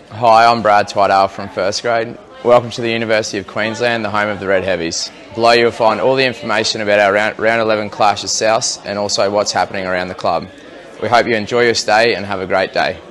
Hi, I'm Brad Twydale from first grade. Welcome to the University of Queensland, the home of the Red Heavies. Below you'll find all the information about our Round 11 clash at South and also what's happening around the club. We hope you enjoy your stay and have a great day.